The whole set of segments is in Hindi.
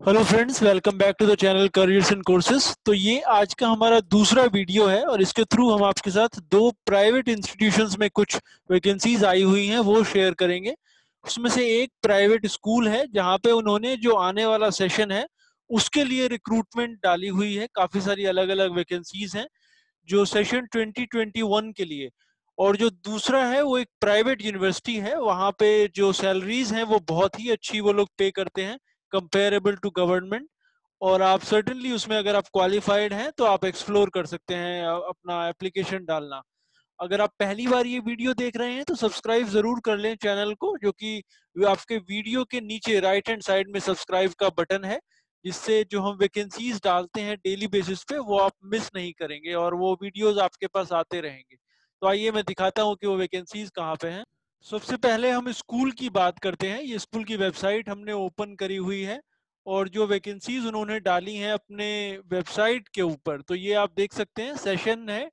Hello friends, welcome back to the channel careers and courses. तो ये आज का हमारा दूसरा वीडियो है और इसके थ्रू हम आपके साथ दो प्राइवेट इंस्टीट्यूशंस में कुछ वैकेंसीज आई हुई हैं वो शेयर करेंगे। उसमें से एक प्राइवेट स्कूल है जहाँ पे उन्होंने जो आने वाला सेशन है उसके लिए रिक्रूटमेंट डाली हुई है। काफ़ी सारी अलग अलग वैकेंसीज हैं जो सेशन 2021 के लिए। और जो दूसरा है वो एक प्राइवेट यूनिवर्सिटी है, वहाँ पे जो सैलरीज हैं वो बहुत ही अच्छी वो लोग पे करते हैं कंपेरेबल टू गवर्नमेंट। और आप सर्टेनली उसमें अगर आप क्वालिफाइड हैं तो आप एक्सप्लोर कर सकते हैं अपना एप्लीकेशन डालना। अगर आप पहली बार ये वीडियो देख रहे हैं तो सब्सक्राइब जरूर कर लें चैनल को, जो कि आपके वीडियो के नीचे राइट हैंड साइड में सब्सक्राइब का बटन है, जिससे जो हम वैकेंसीज डालते हैं डेली बेसिस पे वो आप मिस नहीं करेंगे और वो वीडियोस आपके पास आते रहेंगे। तो आइए मैं दिखाता हूँ कि वो वैकेंसीज कहाँ पे हैं। सबसे पहले हम स्कूल की बात करते हैं। ये स्कूल की वेबसाइट हमने ओपन करी हुई है और जो वैकेंसीज उन्होंने डाली हैं अपने वेबसाइट के ऊपर, तो ये आप देख सकते हैं। सेशन है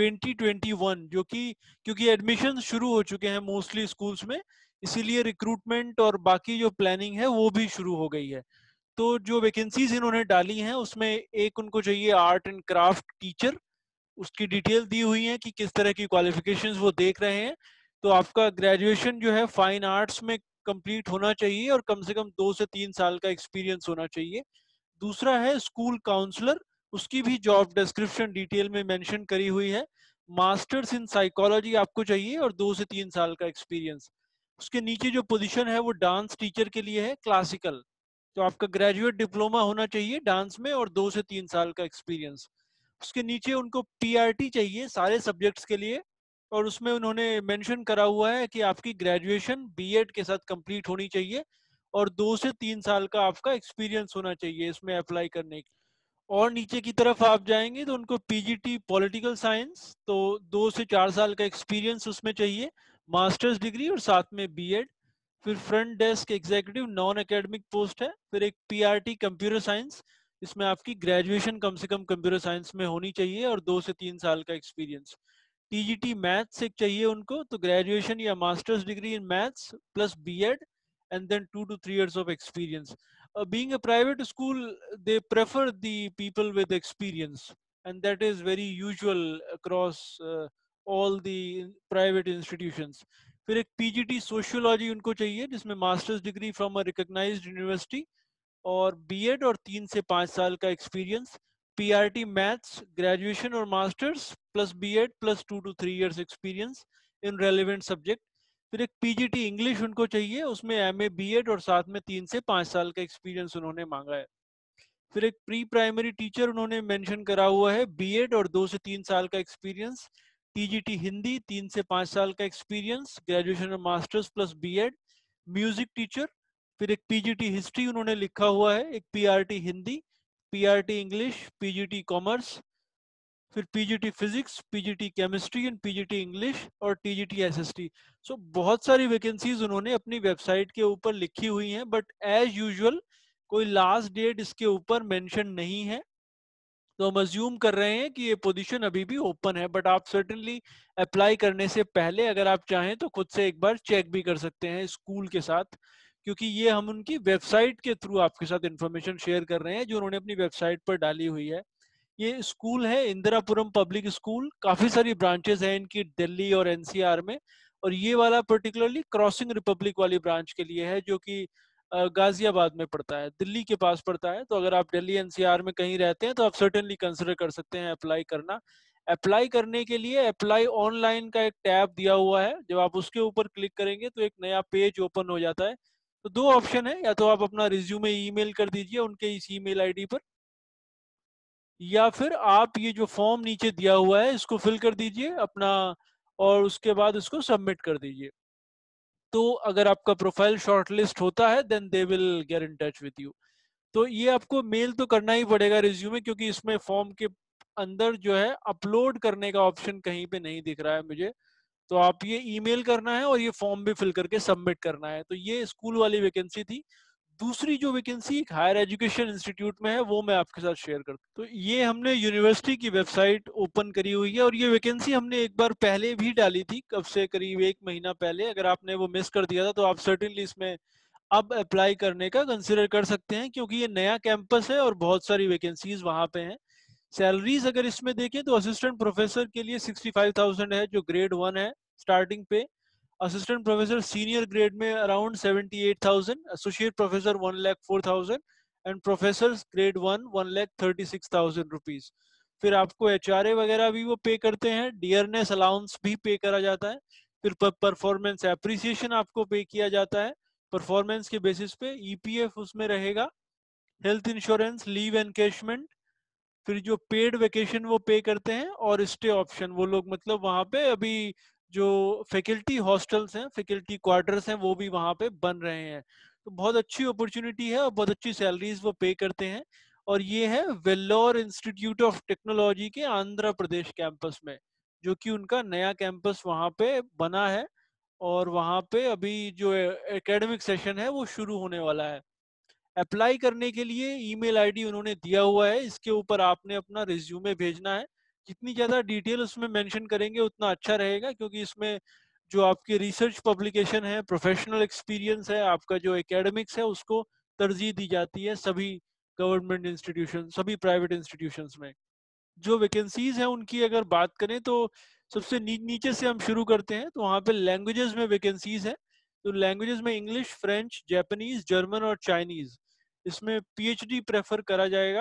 2021, जो कि क्योंकि एडमिशन शुरू हो चुके हैं मोस्टली स्कूल्स में, इसीलिए रिक्रूटमेंट और बाकी जो प्लानिंग है वो भी शुरू हो गई है। तो जो वैकेंसीज इन्होंने डाली हैं उसमें एक उनको चाहिए आर्ट एंड क्राफ्ट टीचर। उसकी डिटेल दी हुई है कि किस तरह की क्वालिफिकेशंस वो देख रहे हैं। तो आपका ग्रेजुएशन जो है फाइन आर्ट्स में कंप्लीट होना चाहिए और कम से कम 2 से 3 साल का एक्सपीरियंस होना चाहिए। दूसरा है स्कूल काउंसलर। उसकी भी जॉब डिस्क्रिप्शन डिटेल में मेंशन करी हुई है। मास्टर्स इन साइकोलॉजी आपको चाहिए और 2 से 3 साल का एक्सपीरियंस। उसके नीचे जो पोजीशन है वो डांस टीचर के लिए है, क्लासिकल। तो आपका ग्रेजुएट डिप्लोमा होना चाहिए डांस में और 2 से 3 साल का एक्सपीरियंस। उसके नीचे उनको पीआरटी चाहिए सारे सब्जेक्ट्स के लिए। और उसमें उन्होंने मेंशन करा हुआ है कि आपकी ग्रेजुएशन बीएड के साथ कंप्लीट होनी चाहिए और 2 से 3 साल का आपका एक्सपीरियंस होना चाहिए इसमें अप्लाई करने की। और नीचे की तरफ आप जाएंगे तो उनको पीजीटी पॉलिटिकल साइंस, तो 2 से 4 साल का एक्सपीरियंस उसमें चाहिए, मास्टर्स डिग्री और साथ में बीएड। फिर front desk executive non academic post है। फिर एक पीआरटी कंप्यूटर साइंस, इसमें आपकी ग्रेजुएशन कम से कम कंप्यूटर साइंस में होनी चाहिए और 2 से 3 साल का एक्सपीरियंस। टीजीटी मैथ्स एक चाहिए उनको, तो ग्रेजुएशन या masters degree in maths plus BEd and then 2 to 3 years of experience. Being a private school, they prefer the people with experience, and that is very usual across all the private institutions. फिर एक पीजीटी सोशियोलॉजी उनको चाहिए जिसमें masters degree from a recognised university और बीएड और 3 से 5 साल का एक्सपीरियंस। पीआरटी मैथ्स ग्रेजुएशन और masters plus BEd plus 2 to 3 years experience in relevant subject. फिर एक पीजीटी इंग्लिश उनको चाहिए, उसमें एमए बीएड और साथ में 3 से 5 साल का एक्सपीरियंस उन्होंने मांगा है। फिर एक प्री प्राइमरी टीचर उन्होंने मेंशन करा हुआ है, बीएड और 2 से 3 साल का एक्सपीरियंस। टीजीटी हिंदी 3 से 5 साल का एक्सपीरियंस, ग्रेजुएशन और masters plus BEd. Music teacher, फिर एक पीजीटी हिस्ट्री उन्होंने लिखा हुआ है, एक PRT Hindi, PRT English, PGT commerce, फिर PGT physics, PGT chemistry and PGT English और टीजीटी एसएसटी। सो बहुत सारी वैकेंसीज उन्होंने अपनी वेबसाइट के ऊपर लिखी हुई हैं, बट एज यूजुअल कोई लास्ट डेट इसके ऊपर मेंशन नहीं है। तो हम अज्यूम कर रहे हैं कि ये पोजीशन अभी भी ओपन है, बट आप सर्टेनली अप्लाई करने से पहले अगर आप चाहें तो खुद से एक बार चेक भी कर सकते हैं स्कूल के साथ, क्योंकि ये हम उनकी वेबसाइट के थ्रू आपके साथ इंफॉर्मेशन शेयर कर रहे हैं जो उन्होंने अपनी वेबसाइट पर डाली हुई है। ये स्कूल है इंदिरापुरम पब्लिक स्कूल। काफी सारी ब्रांचेस हैं इनकी दिल्ली और एनसीआर में, और ये वाला पर्टिकुलरली क्रॉसिंग रिपब्लिक वाली ब्रांच के लिए है जो कि गाजियाबाद में पड़ता है, दिल्ली के पास पड़ता है। तो अगर आप दिल्ली एनसीआर में कहीं रहते हैं तो आप सर्टेनली कंसिडर कर सकते हैं अप्लाई करना। अप्लाई करने के लिए अप्लाई ऑनलाइन का एक टैब दिया हुआ है, जब आप उसके ऊपर क्लिक करेंगे तो एक नया पेज ओपन हो जाता है। तो दो ऑप्शन है, या तो आप अपना रिज्यूमे ईमेल कर दीजिए उनके इस ईमेल आईडी पर, या फिर आप ये जो फॉर्म नीचे दिया हुआ है इसको फिल कर दीजिए अपना और उसके बाद इसको सबमिट कर दीजिए। तो अगर आपका प्रोफाइल शॉर्टलिस्ट होता है then they will get in touch with you. तो ये आपको मेल तो करना ही पड़ेगा रिज्यूमे, क्योंकि इसमें फॉर्म के अंदर जो है अपलोड करने का ऑप्शन कहीं पे नहीं दिख रहा है मुझे। तो आप ये ईमेल करना है और ये फॉर्म भी फिल करके सबमिट करना है। तो ये स्कूल वाली वैकेंसी थी। दूसरी जो वैकेंसी एक हायर एजुकेशन इंस्टीट्यूट में है वो मैं आपके साथ शेयर करता हूँ। तो ये हमने यूनिवर्सिटी की वेबसाइट ओपन करी हुई है और ये वैकेंसी हमने एक बार पहले भी डाली थी, कब से करीब 1 महीना पहले। अगर आपने वो मिस कर दिया था तो आप सर्टेनली इसमें अब अप्लाई करने का कंसिडर कर सकते हैं, क्योंकि ये नया कैंपस है और बहुत सारी वैकेंसीज वहाँ पे हैं। सैलरीज अगर इसमें देखें तो असिस्टेंट प्रोफेसर के लिए 65,000 है जो ग्रेड 1 है स्टार्टिंग पे। असिस्टेंट प्रोफेसर सीनियर ग्रेड में around 78,000, associate professor 1,04,000 and professor grade 1 1,36,000 rupees. फिर आपको एचआरए वगैरह भी वो पे करते हैं, डियरनेस अलाउंस भी पे करा जाता है। फिर परफॉर्मेंस एप्रिसिएशन आपको पे किया जाता है परफॉर्मेंस के बेसिस पे। ईपीएफ उसमें रहेगा, हेल्थ इंश्योरेंस, लीव एनकेशमेंट, फिर जो पेड वेकेशन वो पे करते हैं, और स्टे ऑप्शन वो लोग मतलब वहाँ पे अभी जो फैकल्टी हॉस्टल्स हैं, फैकल्टी क्वार्टर्स हैं, वो भी वहाँ पे बन रहे हैं। तो बहुत अच्छी अपॉर्चुनिटी है और बहुत अच्छी सैलरीज वो पे करते हैं। और ये है वेल्लोर इंस्टीट्यूट ऑफ टेक्नोलॉजी के आंध्र प्रदेश कैंपस में, जो कि उनका नया कैंपस वहाँ पे बना है। और वहाँ पे अभी जो एकेडमिक सेशन है वो शुरू होने वाला है। अप्लाई करने के लिए ईमेल आईडी उन्होंने दिया हुआ है, इसके ऊपर आपने अपना रिज्यूमे भेजना है। जितनी ज़्यादा डिटेल उसमें मेंशन करेंगे उतना अच्छा रहेगा, क्योंकि इसमें जो आपकी रिसर्च पब्लिकेशन है, प्रोफेशनल एक्सपीरियंस है, आपका जो एकेडमिक्स है, उसको तरजीह दी जाती है सभी गवर्नमेंट इंस्टीट्यूशन, सभी प्राइवेट इंस्टीट्यूशंस में। जो वैकेंसीज हैं उनकी अगर बात करें तो सबसे नीचे से हम शुरू करते हैं, तो वहाँ पे लैंग्वेजेस में वैकेंसीज है। तो लैंग्वेजेस में इंग्लिश, फ्रेंच, जापानीज, जर्मन और चाइनीज, इसमें पीएचडी प्रेफर करा जाएगा।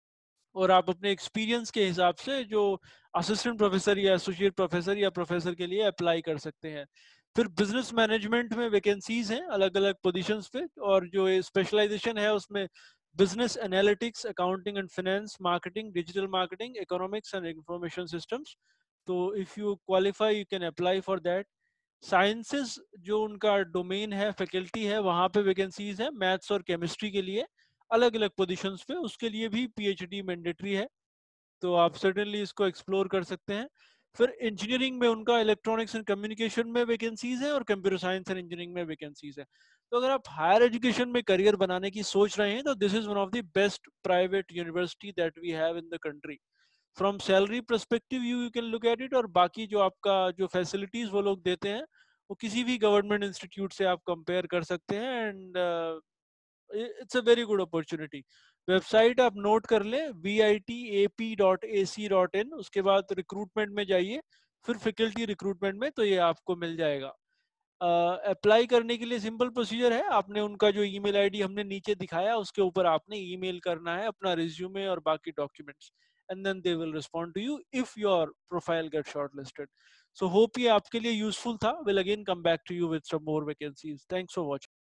और आप अपने एक्सपीरियंस के हिसाब से जो असिस्टेंट प्रोफेसर या एसोसिएट प्रोफेसर या प्रोफेसर के लिए अप्लाई कर सकते हैं। फिर बिजनेस मैनेजमेंट में वैकेंसीज हैं अलग अलग पोजीशंस पे, और जो स्पेशलाइजेशन है उसमें business analytics, accounting and finance, marketing, digital marketing, economics and information systems. तो if you qualify you can apply for that. Sciences जो उनका डोमेन है, फैकल्टी है, वहाँ पे वैकेंसीज है मैथ्स और केमिस्ट्री के लिए अलग अलग पोजीशंस पे, उसके लिए भी पीएचडी मैंडेटरी है। तो आप सर्टेनली इसको एक्सप्लोर कर सकते हैं। फिर इंजीनियरिंग में उनका इलेक्ट्रॉनिक्स एंड कम्युनिकेशन में वैकेंसीज है और कंप्यूटर साइंस एंड इंजीनियरिंग में वैकेंसीज है। तो अगर आप हायर एजुकेशन में करियर बनाने की सोच रहे हैं तो this is one of the best private university that we have in the country. From salary perspective you can look at it, और बाकी जो आपका जो फैसिलिटीज वो लोग देते हैं वो किसी भी गवर्नमेंट इंस्टीट्यूट से आप कंपेयर कर सकते हैं। And it's a very good opportunity. Website आप नोट कर लें, vitap.ac.in, उसके बाद रिक्रूटमेंट में जाइए, फिर फैकल्टी रिक्रूटमेंट में, तो ये आपको मिल जाएगा। अप्लाई करने के लिए सिंपल प्रोसीजर है, आपने उनका जो ईमेल आईडी हमने नीचे दिखाया उसके ऊपर आपने ईमेल करना है अपना रिज्यूमे और बाकी documents, and then they will respond to you if your profile get shortlisted. So hope ये आपके लिए यूजफुल था। Will again come back to you with some more vacancies. Thanks for watching.